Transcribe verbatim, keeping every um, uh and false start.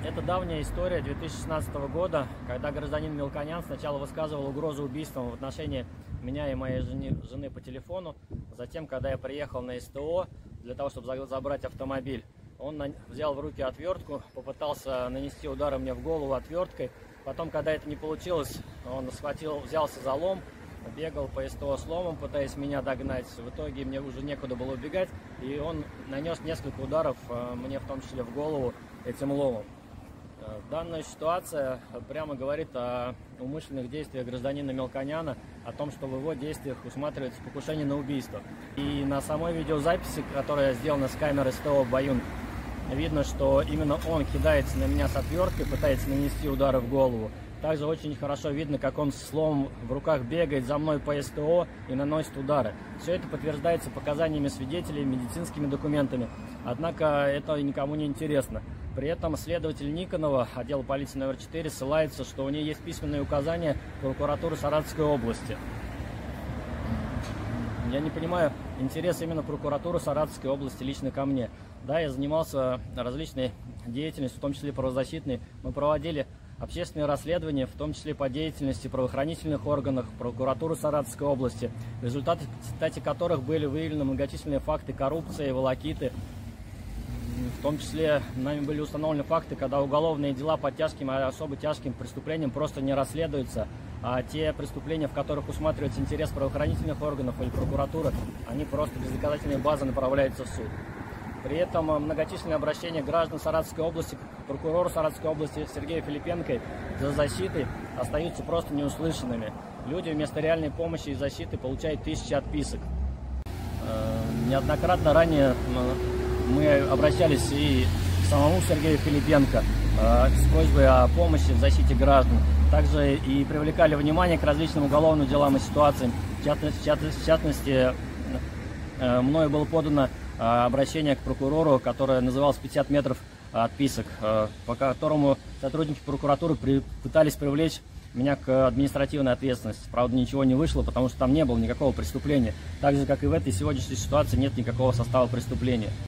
Это давняя история две тысячи шестнадцатого года, когда гражданин Мелконян сначала высказывал угрозу убийством в отношении меня и моей жены, жены по телефону. Затем, когда я приехал на СТО для того, чтобы забрать автомобиль, он взял в руки отвертку, попытался нанести удары мне в голову отверткой. Потом, когда это не получилось, он схватил, взялся за лом, бегал по СТО с ломом, пытаясь меня догнать. В итоге мне уже некуда было убегать, и он нанес несколько ударов мне, в том числе в голову, этим ломом. Данная ситуация прямо говорит о умышленных действиях гражданина Мелконяна, о том, что в его действиях усматривается покушение на убийство. И на самой видеозаписи, которая сделана с камеры СТО «Баюн», видно, что именно он кидается на меня с отверткой, пытается нанести удары в голову. Также очень хорошо видно, как он с ломом в руках бегает за мной по СТО и наносит удары. Все это подтверждается показаниями свидетелей, медицинскими документами. Однако это никому не интересно. При этом следователь Никонова, отдел полиции номер четыре, ссылается, что у нее есть письменные указания прокуратуры Саратовской области. Я не понимаю интерес именно прокуратуры Саратовской области лично ко мне. Да, я занимался различной деятельностью, в том числе правозащитной. Мы проводили общественные расследования, в том числе по деятельности правоохранительных органов, прокуратуры Саратовской области, в результате, кстати, которых были выявлены многочисленные факты коррупции, волокиты. В том числе нами были установлены факты, когда уголовные дела по тяжким и особо тяжким преступлениям просто не расследуются, а те преступления, в которых усматривается интерес правоохранительных органов или прокуратуры, они просто без доказательной базы направляются в суд. При этом многочисленные обращения граждан Саратовской области к прокурору Саратовской области Сергею Филипенко за защитой остаются просто неуслышанными. Люди вместо реальной помощи и защиты получают тысячи отписок. Неоднократно ранее мы обращались и к самому Сергею Филипенко с просьбой о помощи в защите граждан. Также и привлекали внимание к различным уголовным делам и ситуациям. В частности, в частности мною было подано обращение к прокурору, которое называлось пятьдесят метров отписок, по которому сотрудники прокуратуры пытались привлечь меня к административной ответственности. Правда, ничего не вышло, потому что там не было никакого преступления. Так же, как и в этой сегодняшней ситуации, нет никакого состава преступления.